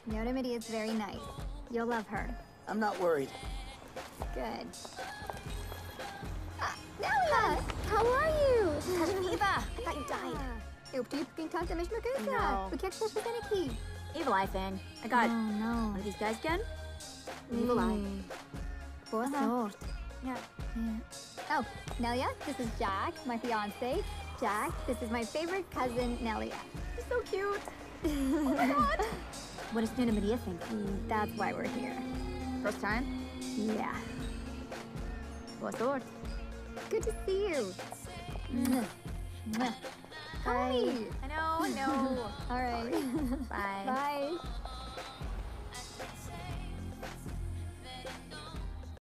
Yoda Midi is very nice. You'll love her. I'm not worried. Good. Nelia! How are you? Eva, I thought you died. Eu pedi pra quem canta a mesma coisa. Não. O que é que estás fazendo aqui? Evil Eye fan. I got Oh, no. one of these guys again. Evil Eye. Boa sorte. Yeah. Oh, Nelia, this is Jack, my fiance. Jack, this is my favorite cousin, Nelia. He's so cute. Oh my god. What does Nuna Medea think? That's why we're here. First time? Yeah. Boa sorte. Good to see you. Call me. I know. All right. Bye. Bye.